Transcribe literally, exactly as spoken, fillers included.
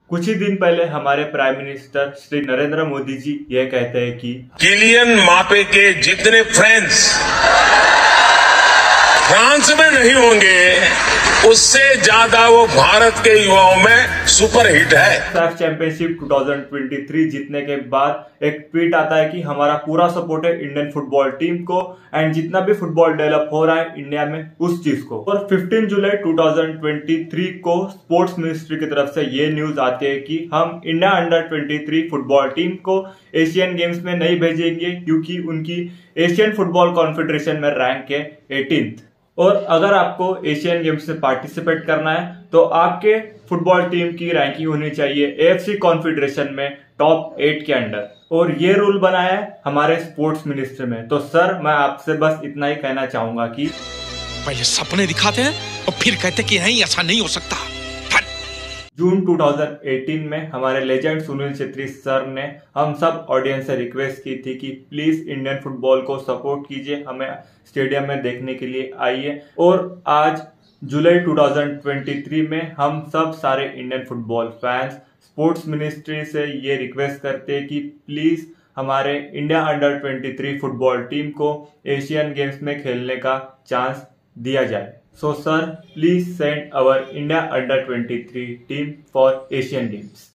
कुछ ही दिन पहले हमारे प्राइम मिनिस्टर श्री नरेंद्र मोदी जी ये कहते हैं कि किलियन म्बाप्पे के जितने फ्रेंड्स फ्रांस में नहीं होंगे उससे ज्यादा वो भारत के युवाओं में सुपरहिट है। साफ चैंपियनशिप दो हज़ार तेईस जीतने के बाद एक ट्वीट आता है कि हमारा पूरा सपोर्ट है इंडियन फुटबॉल टीम को एंड जितना भी फुटबॉल डेवलप हो रहा है इंडिया में उस चीज को। और पंद्रह जुलाई दो हज़ार तेईस को स्पोर्ट्स मिनिस्ट्री की तरफ से ये न्यूज आती है कि हम इंडिया अंडर तेईस फुटबॉल टीम को एशियन गेम्स में नहीं भेजेंगे क्योंकि उनकी एशियन फुटबॉल कॉन्फेडरेशन में रैंक है अठारहवीं। और अगर आपको एशियन गेम्स में पार्टिसिपेट करना है तो आपके फुटबॉल टीम की रैंकिंग होनी चाहिए एएफसी कॉन्फेडरेशन में टॉप एट के अंडर। और ये रूल बनाया है हमारे स्पोर्ट्स मिनिस्टर में। तो सर मैं आपसे बस इतना ही कहना चाहूंगा कि पहले सपने दिखाते हैं और फिर कहते कि नहीं ऐसा नहीं हो सकता। जून दो हज़ार अठारह में हमारे लेजेंड सुनील छेत्री सर ने हम सब ऑडियंस से रिक्वेस्ट की थी कि प्लीज इंडियन फुटबॉल को सपोर्ट कीजिए, हमें स्टेडियम में देखने के लिए आइए। और आज जुलाई दो हज़ार तेईस में हम सब सारे Indian football fans sports ministry से ये रिक्वेस्ट करते हैं कि प्लीज हमारे इंडिया अंडर तेईस फुटबॉल टीम को एशियन गेम्स में खेलने का चांस दिया जाए। So sir, please send our India under twenty-three team for Asian Games.